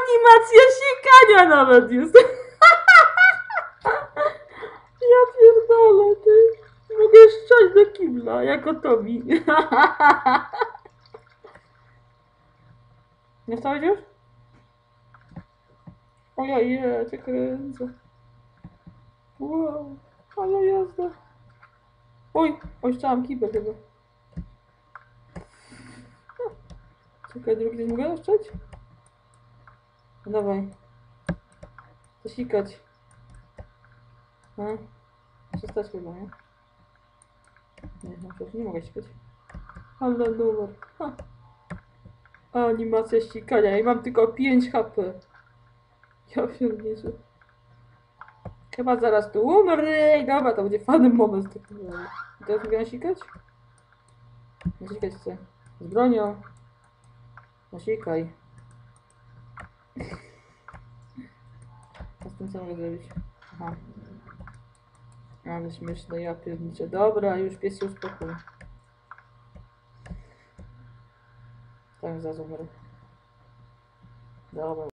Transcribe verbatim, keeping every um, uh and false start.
Animacja sikania nawet jest. Ja pierdolę, ty. Mogę szczać do kibla, jako Tobi. Nie wstałeś już? Ojej, je, cię kręcę. Wow, ale jazda. Oj, oj, chciałam kibel chyba. Czekaj, drugi też mogę szczać? No dawaj. Zasikać. No. Przestać chyba, nie? Nie, no przecież nie mogę sikać. Ale numer. Ha. Animacja ścikania i mam tylko pięć H P. Ja pierdolę. Chyba zaraz tu umrę i dobra, to będzie fajny moment. I teraz mogę nasikać? Nasikać chcę. Z bronią. Nasikaj. A z tym co mogę zrobić? Aha. Ale śmieszne, ja pierniczę. Dobra, już pies się uspokój. Tak, zaraz umrę. Dobra.